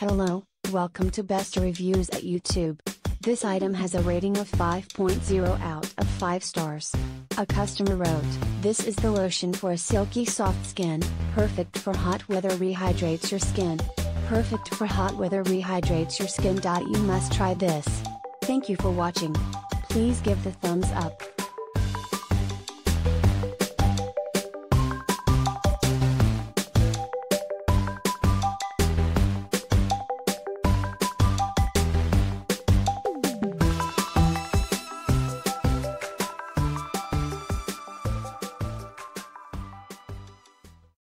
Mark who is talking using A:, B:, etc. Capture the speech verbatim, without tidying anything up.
A: Hello, welcome to Best Reviews at YouTube. This item has a rating of five point zero out of five stars. A customer wrote, "This is the lotion for a silky soft skin, perfect for hot weather, rehydrates your skin. Perfect for hot weather, rehydrates your skin. You must try this." Thank you for watching. Please give the thumbs up.